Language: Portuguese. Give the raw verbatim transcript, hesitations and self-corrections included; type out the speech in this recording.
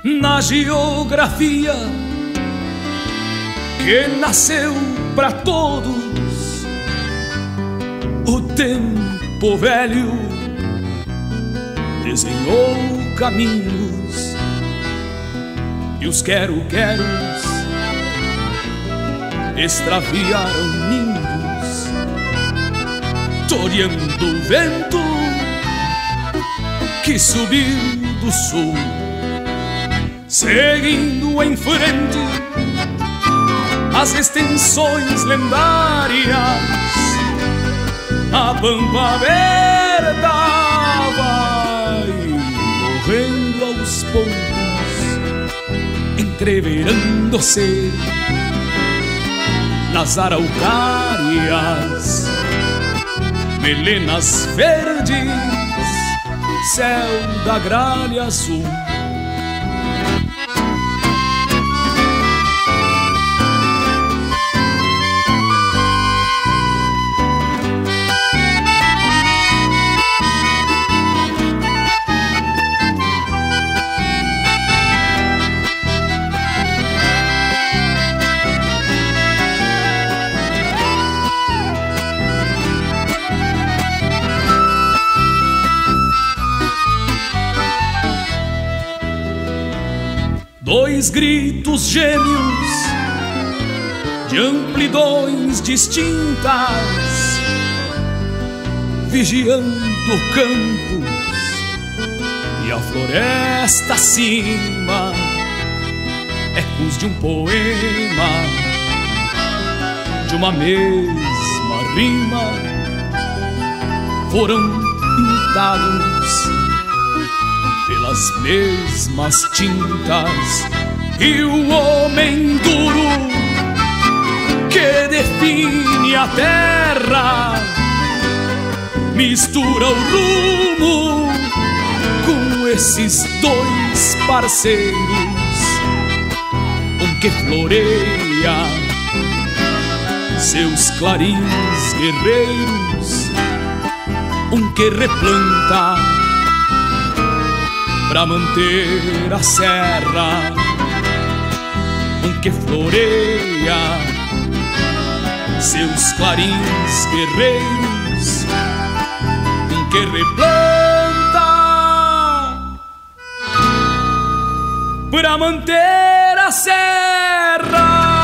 na geografia que nasceu para todos. O tempo velho desenhou caminhos e os quero-queros extraviaram ninhos, toreando o vento que subiu do sul, seguindo em frente as extensões lendárias. A pampa aberta vai morrendo aos poucos, entreverando-se nas araucárias, melenas verdes, céu da gralha azul. Dois gritos gêmeos de amplidões distintas, vigiando campos e a floresta acima, ecos de um poema, de uma mesma rima, foram pintados pelas mesmas tintas. E o homem duro que define a terra mistura o rumo com esses dois parceiros, um que floreia seus clarins guerreiros, um que replanta pra manter a serra, um que floreia seus clarins guerreiros, um que replanta pra manter a serra.